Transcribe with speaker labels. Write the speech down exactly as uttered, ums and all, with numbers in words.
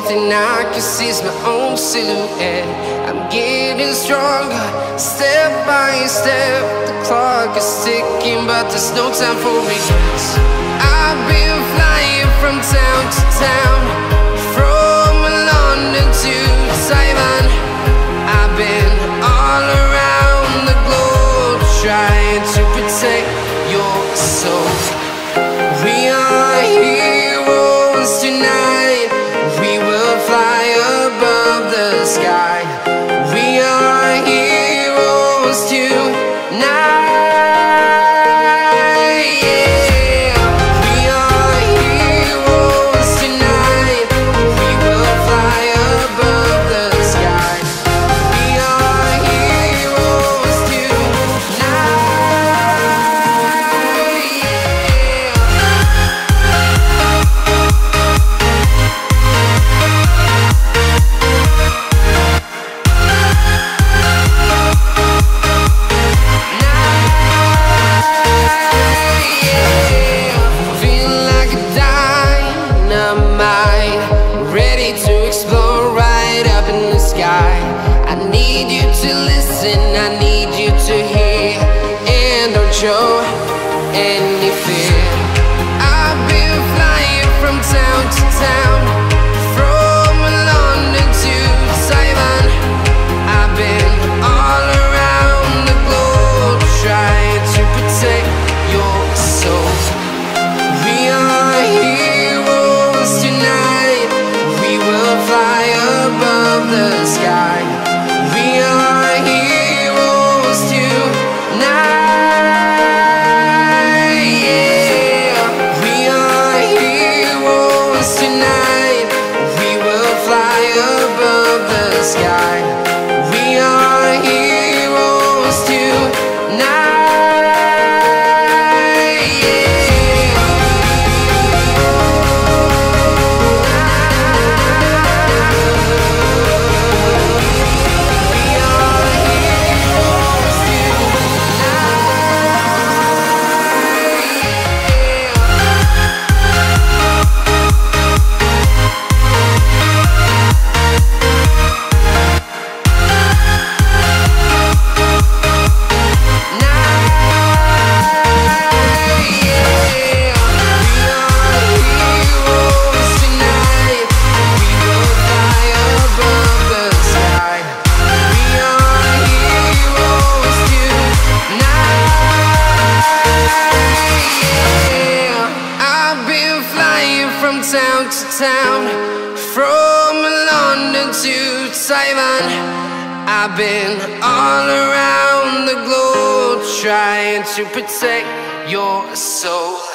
Speaker 1: thing I can see is my own silhouette. I'm getting stronger, step by step. The clock is ticking, but there's no time for regrets. I've been flying from town to town, from London to Taiwan. I've been all around the globe, trying to protect your soul. We are heroes tonight. We will fly above the sky. We are heroes tonight. I need you to listen, I need you to hear, and don't show any fear. I've been flying from town to town, from London to Taiwan. I've been all around the globe, trying to protect your soul. We are heroes tonight. We will fly above the sky. We are heroes tonight. Yeah, we are heroes tonight. We will fly above the sky. We are heroes tonight. From town to town, from London to Taiwan. I've been all around the globe, trying to protect your soul.